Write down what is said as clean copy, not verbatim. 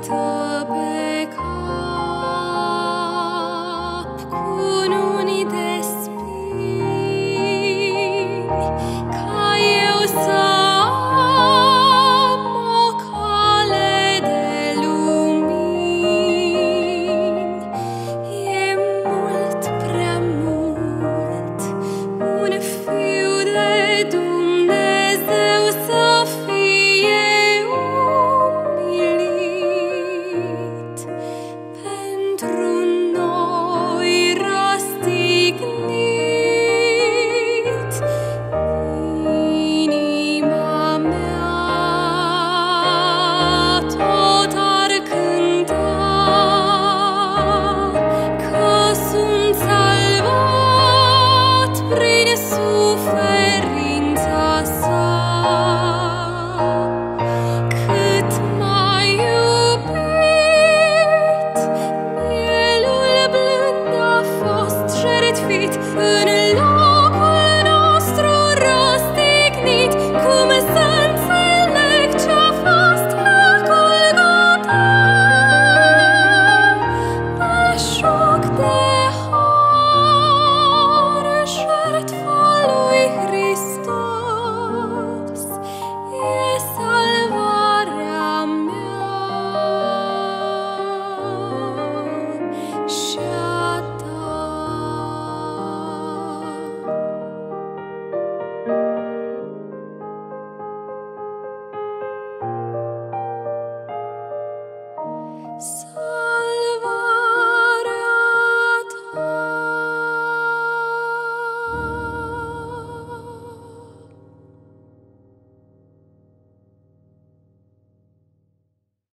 stă pe cap cununii de spini, ca eu să am o cale de lumini. E mult, prea mult, un fiu de Dumnezeu să fie umilit pentru noi răstignit. Inima mea tot ar cânta că sunt salvat prin suferința sa. Cât m-a iubit, mielul blând a fost jertfit în locul nostru răstignit. Cum să înțeleg ce-a fost la Golgota? Belșug de har, jertfa lui Hristos e salvarea mea și a ta. So